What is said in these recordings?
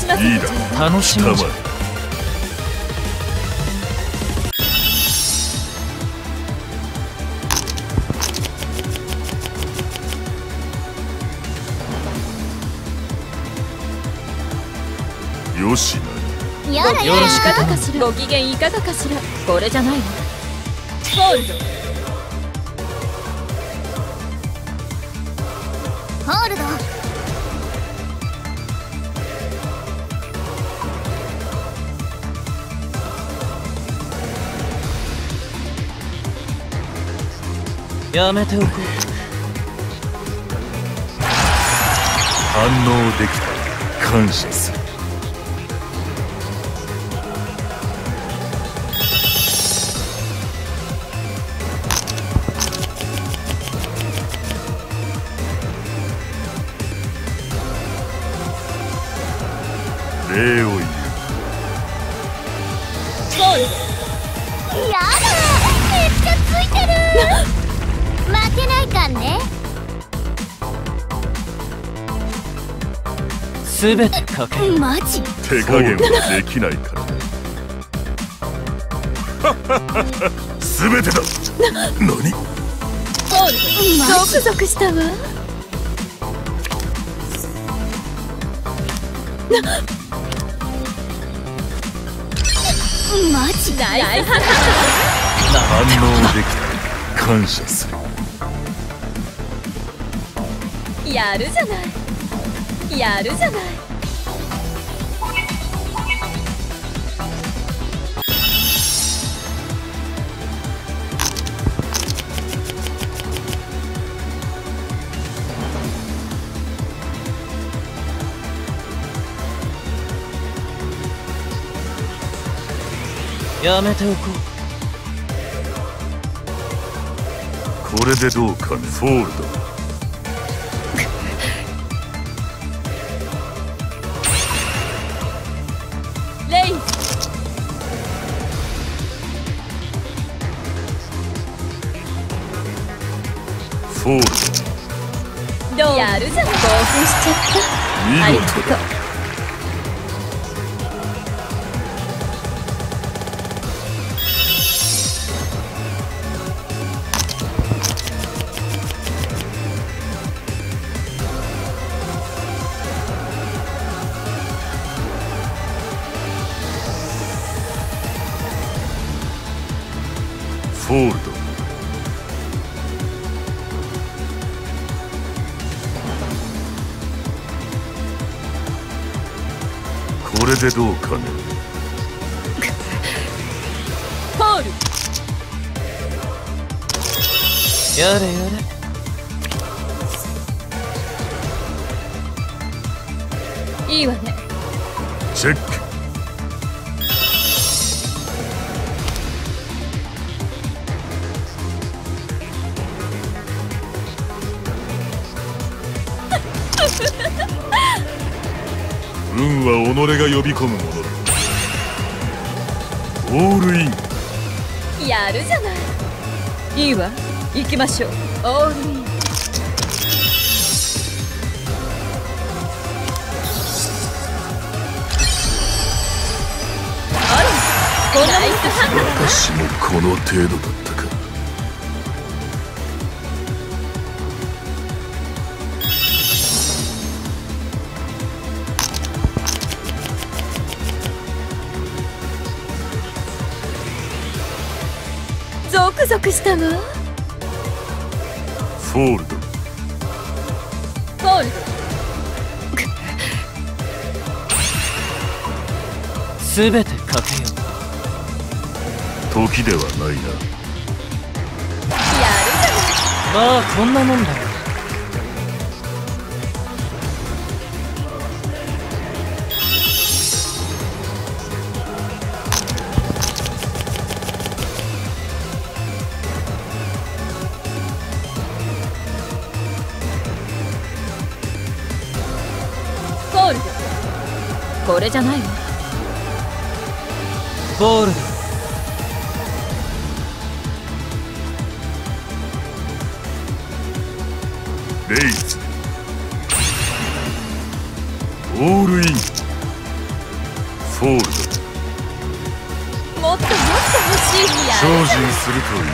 なさい。 いいだ楽しみじゃ。 よしな。 やらよろしかかしら。ご機嫌いかがかしら。これじゃないわ。ホールド。ホールド。 やめておこう。 反応できた。感謝する。礼を言う。 やだ、めっちゃついてる。負けないかんね。 すべてかけよう。 マジ手加減はできないからね。すべてだ。何？ ゾクゾクしたわ。マジナイス。 反応できた。感謝する。 やるじゃない。やるじゃない。 やめておこう。これでどうかね。フォールド。 レイズ。 フォールド。 どうやるじゃん。興奮しちゃった。ありがとう。 フォールド。これでどうかね。 ホール。 う。やれやれ。 いいわね。 チェック。運は己が呼び込むものだ。オールイン。 やるじゃない。いいわ。行きましょう。オールイン。あら、こんなナイスハンドだな。 私もこの程度だったか。 ゾクゾクしたわ。 フォールド。 ホールすべてかけよ時ではないな。 ド。やるじゃない。 う。まあこんなもんだよ。 ホールド。これじゃないわ。 ゴールド。 レイズ。オールイン。 フォールド。 もっともっと欲しい。や精る進するといい。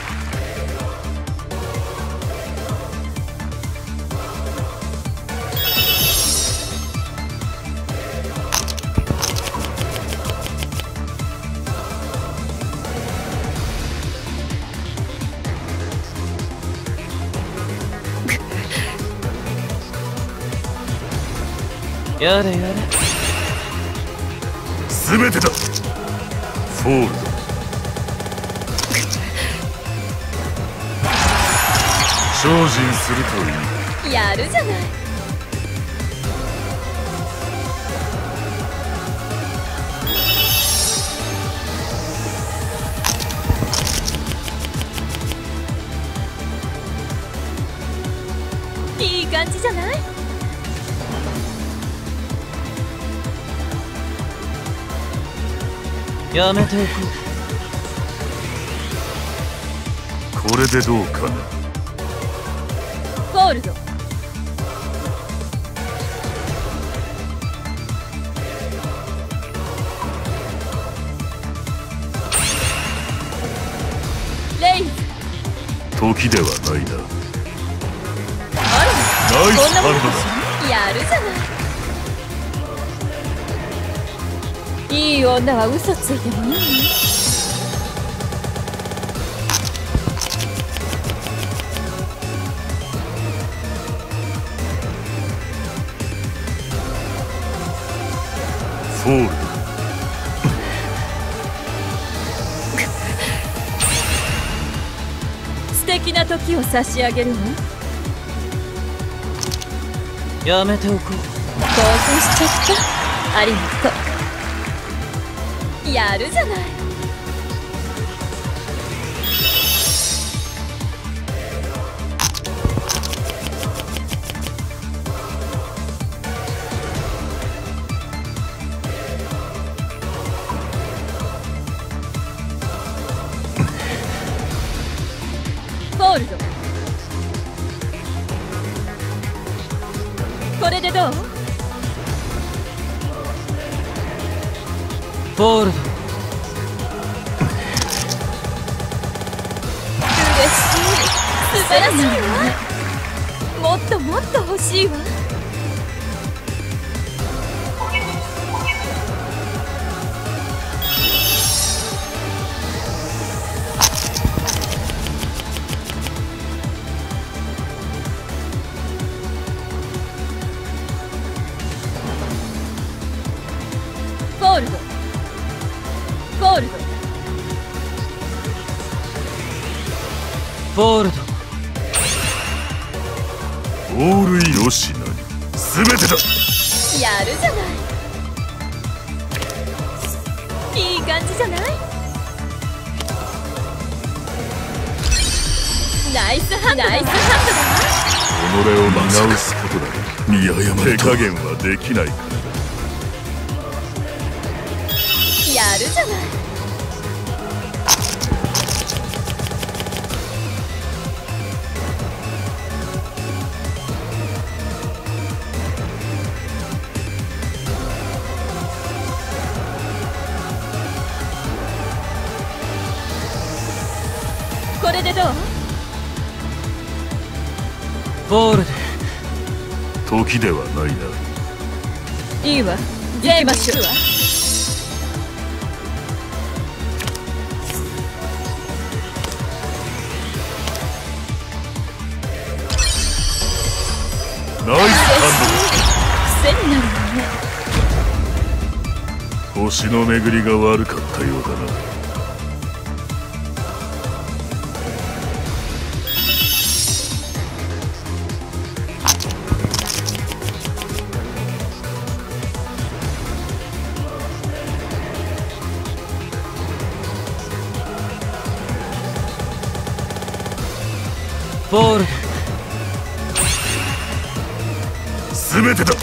やれやれ。 全てだ。フォールド。精進するといい。 やるじゃない。いい感じじゃない。 やめておここれでどうかな。 フォールド。レイズ。 時ではないな。 あナイスら、こんなものハンドだ。 やるじゃない。いい女は嘘ついてもいいの。 フォールド。 素敵な時を差し上げるわ。 う。やめておこう。 興奮しちゃった。ありがとう。やるじゃない。フォールド。これでどう？ フォールド。 嬉しい。素晴らしいわ。もっともっと欲しいわ。フォールド。フォールド。 フォールド。 オールイン。よしなに。全てだ。 やるじゃない。いい感じじゃない。ナイスハンドだわ。 己を見直すことだ。見誤り加減はできないから。 やるじゃない。これでどう？ フォールド。 時ではないな。 いいわ。行きましょう。 ナイスハ癖になるわね。 ンドだ。星の巡りが悪かったようだな。 フォールド。 全てだ。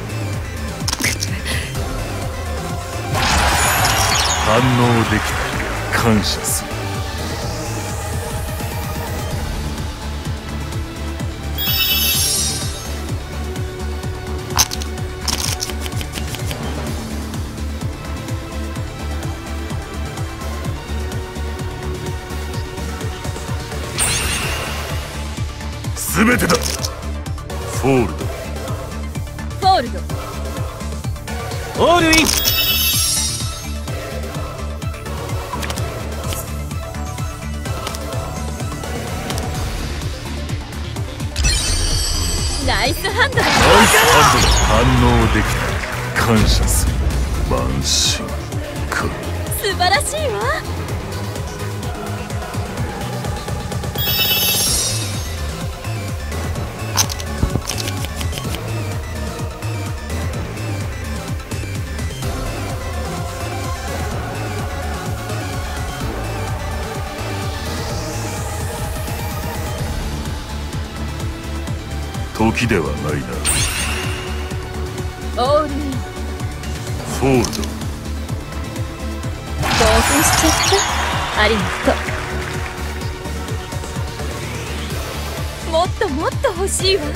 反応できた。感謝する。 全てだ。フォールド。 フォールド。 オールイン。 ナイスハンドだ。 ナイスハンドだ。反応できた。感謝する。慢心か。 素晴らしいわ。 時ではないな。 オールイン。 フォールド。 興奮しちゃった。ありがとう。もっともっと欲しいわ。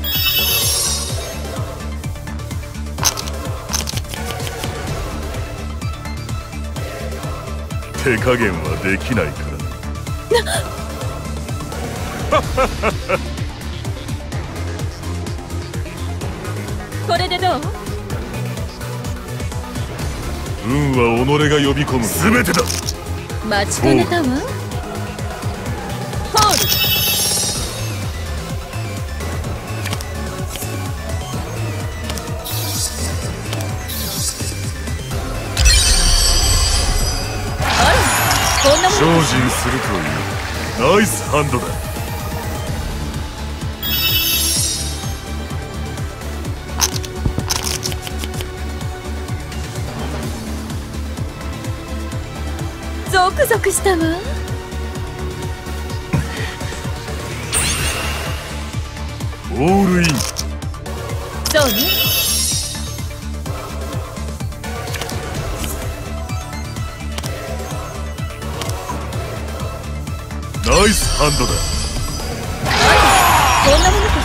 手加減はできないから。 これでどう？ 運は己が呼び込む。全てだ。 待ちかねたわ。フォール。あら、こんなも精の。 進するという。ナイスハンドだ。 ゾクゾクしたわ。 オールイン。 そうね。 ナイスハンドだ。 こんなもの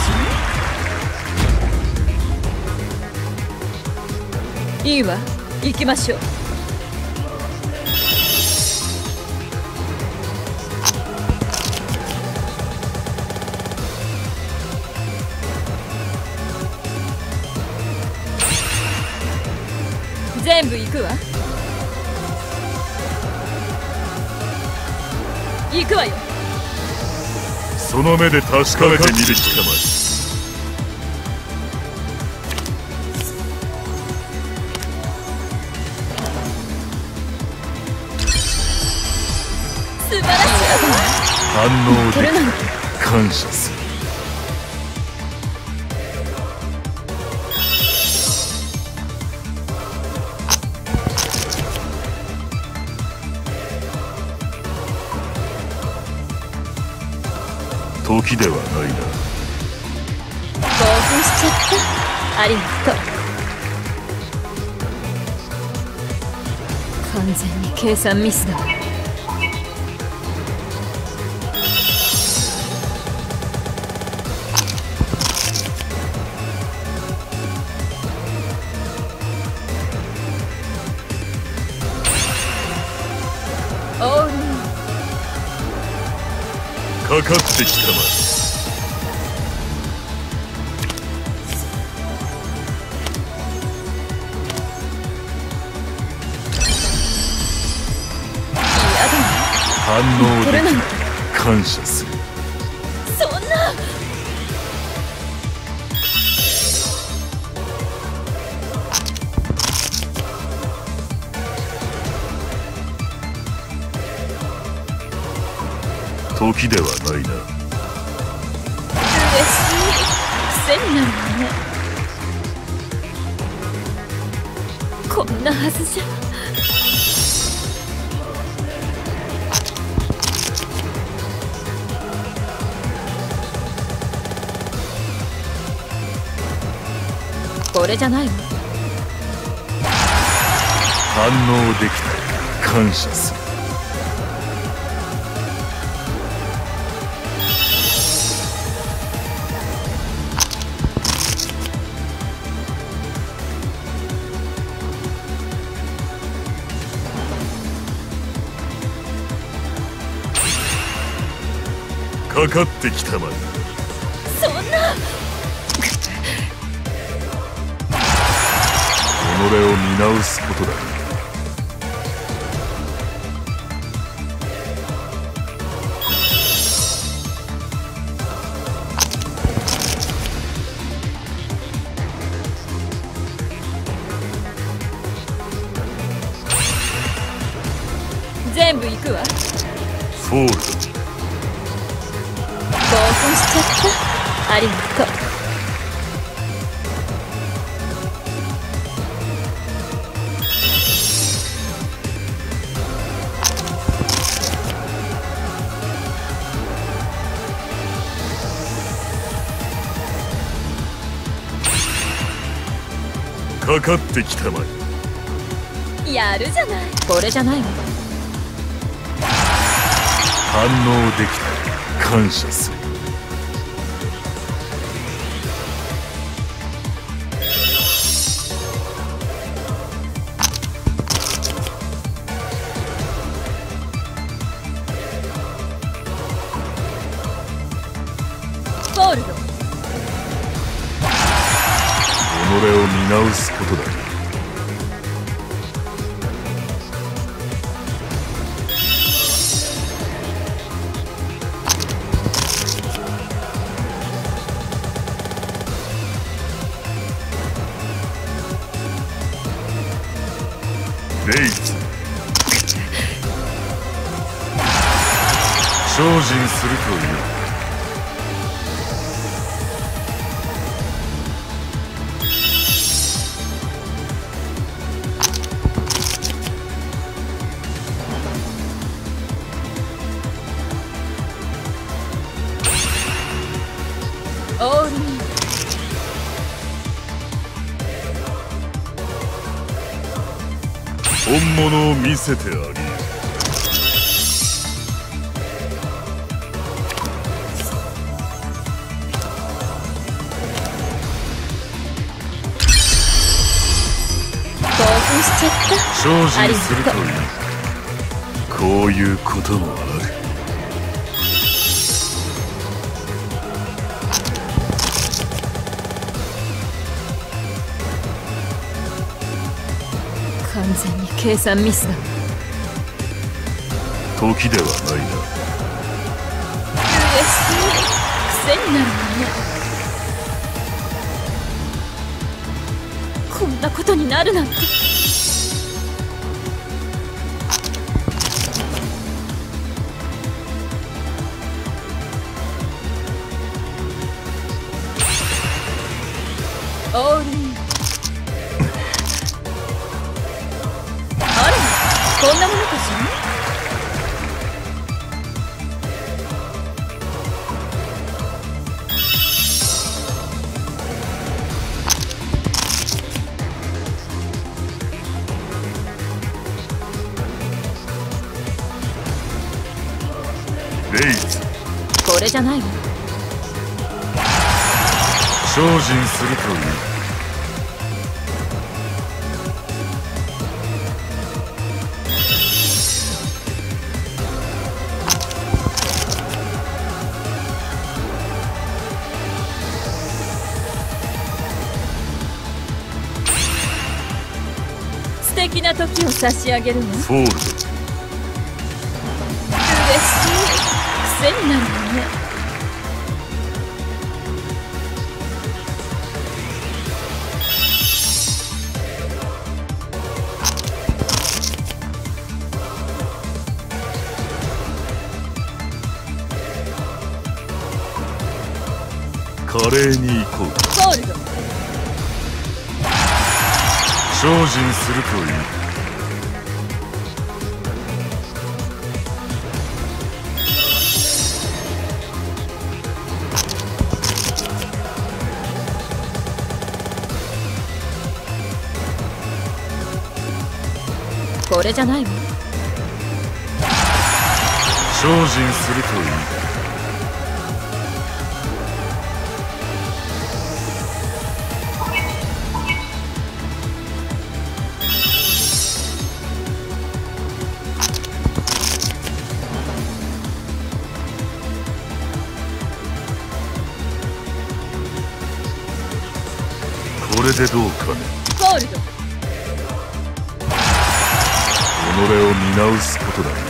かしら。いいわ、行きましょう。全部行くわ。行くわよ。 その目で確かめてみるしかない。 素晴らしいわ。 反応できこれなの。 た。感謝する。時ではないな。 興奮しちゃった。ありがとう。完全に計算ミスだわ。オールイン。 かかってきたまえ。反応できた。感謝する。 そんな。 時ではないな。 嬉しい。癖になるわね。こんなはずじゃ。これじゃないわ。 反応できた。感謝する。かかってきたまえ。 を見直すことだ。 全部行くわ。 フォールド。 興奮しちゃった。ありがとう。 かかってきたまえ。 やるじゃない。これじゃないわ。 反応できた。感謝する。 フォールド。 己を見直すことだ。レイズ。精進するという。 オールイン。 本物を見せてあげる。 興奮しちゃった。 精進するという。こういうこともある。 完全に計算ミスだ。 時ではないな。 嬉しい。癖になるわね。こんなことになるなんて。オールイン。こんなものかしら。 レイズ。 これじゃないわ。 精進するという。 素敵な時を差し上げるわ。 フォールド。 嬉しい。癖になるわね。 華麗に行こう。 フォールド。 精進するという。 これじゃないわ。 精進するという。これでどうかね。 フォールド。 を見直すことだ。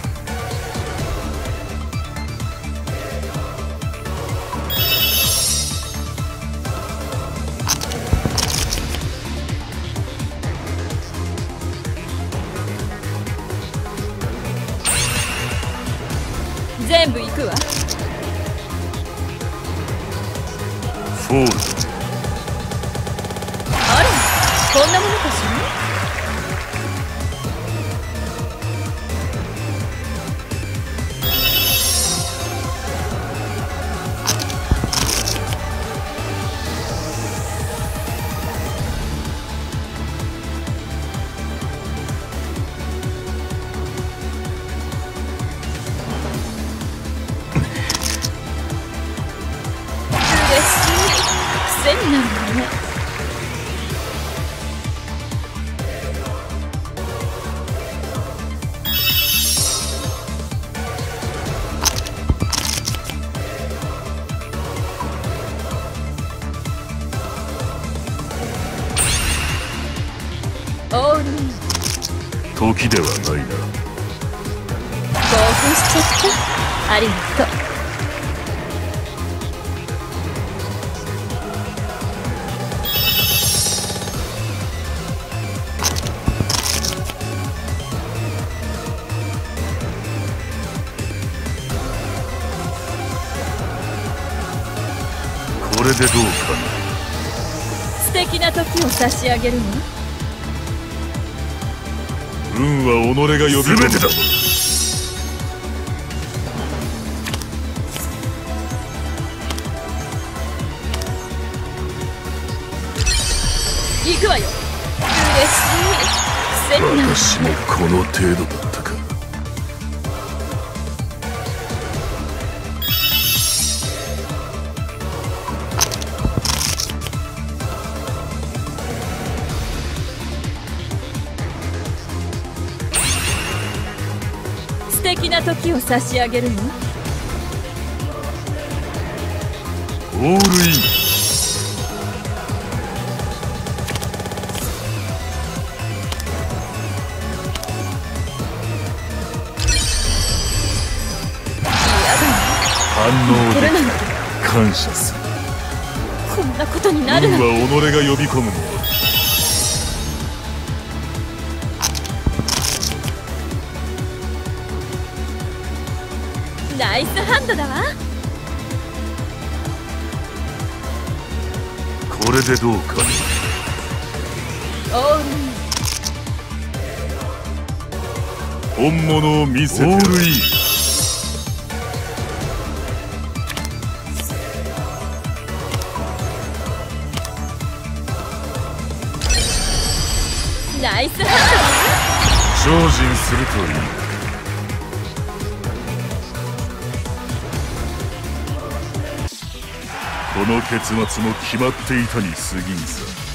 全部行くわ。 フォールド。 あら、こんなものかしら。癖になるわね。オールイン。 時ではないな。 興奮しちゃった。ありがとう。 これでどうかな。 素敵な時を差し上げるわ。 運は己が呼び全てだ。 行くわよ。嬉しい。癖になる。 私もこの程度だったか。 素敵な時を差し上げるわ。 オールイン。反応できた。感謝する。 こんなことになるなんて。 運は己が呼び込むもの。 ナイスハンドだわ。 これでどうかな。 オールイン。 本物を見せて。オールイン。 ナイスハンドだわ。 精進するといい。この結末も決まっていたに過ぎんさ。